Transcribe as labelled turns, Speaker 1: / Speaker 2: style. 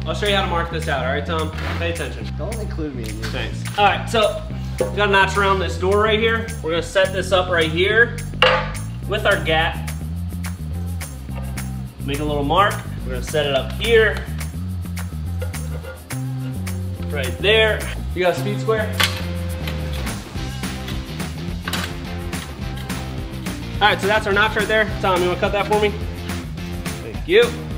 Speaker 1: I'll show you how to mark this out, all right, Tom? Pay attention.
Speaker 2: Don't include me in your
Speaker 1: Thanks. All right, so we got a notch around this door right here. We're gonna set this up right here with our gap. Make a little mark. We're gonna set it up here. Right there. You got a speed square? All right, so that's our notch right there. Tom, you wanna cut that for me? Thank you.